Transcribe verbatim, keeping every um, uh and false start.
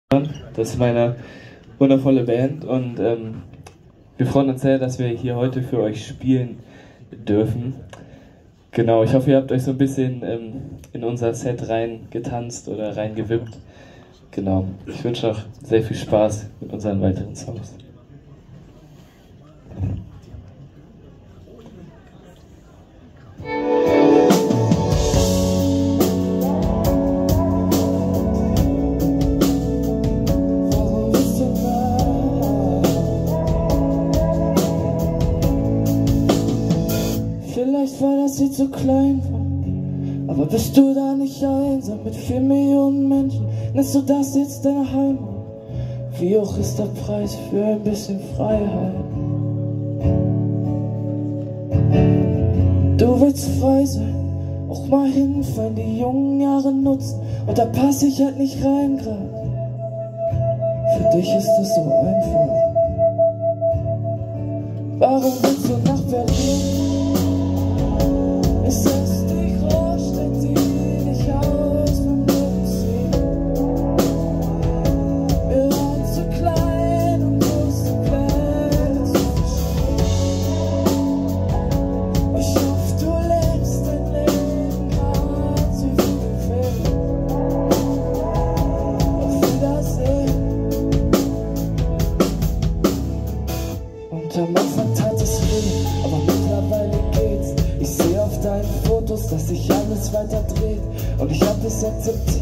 Das ist meine wundervolle Band und ähm, wir freuen uns sehr, dass wir hier heute für euch spielen dürfen. Genau, ich hoffe, ihr habt euch so ein bisschen ähm, in unser Set rein getanzt oder rein gewippt. Genau, ich wünsche euch sehr viel Spaß mit unseren weiteren Songs. Vielleicht war das hier zu klein, aber bist du da nicht einsam mit vier Millionen Menschen? Nennst du das jetzt deine Heimat? Wie hoch ist der Preis für ein bisschen Freiheit? Du willst frei sein, auch mal hinfallen, die jungen Jahre nutzen, und da passe ich halt nicht rein grad. Für dich ist es so einfach. Warum willst du nach Berlin? Es ist die Großstadt, die dich aus meinem Leben zieht. Wir waren zu klein, um große Pläne zu verstehen. Ich hoffe, du lebst dein Leben hart, so wie du willst. Auf Wiedersehen. Und am Anfang tat es weh, aber mittlerweile geht's. Ich sehe auf deinen Fotos, dass sich alles weiter dreht, und ich hab es akzeptiert.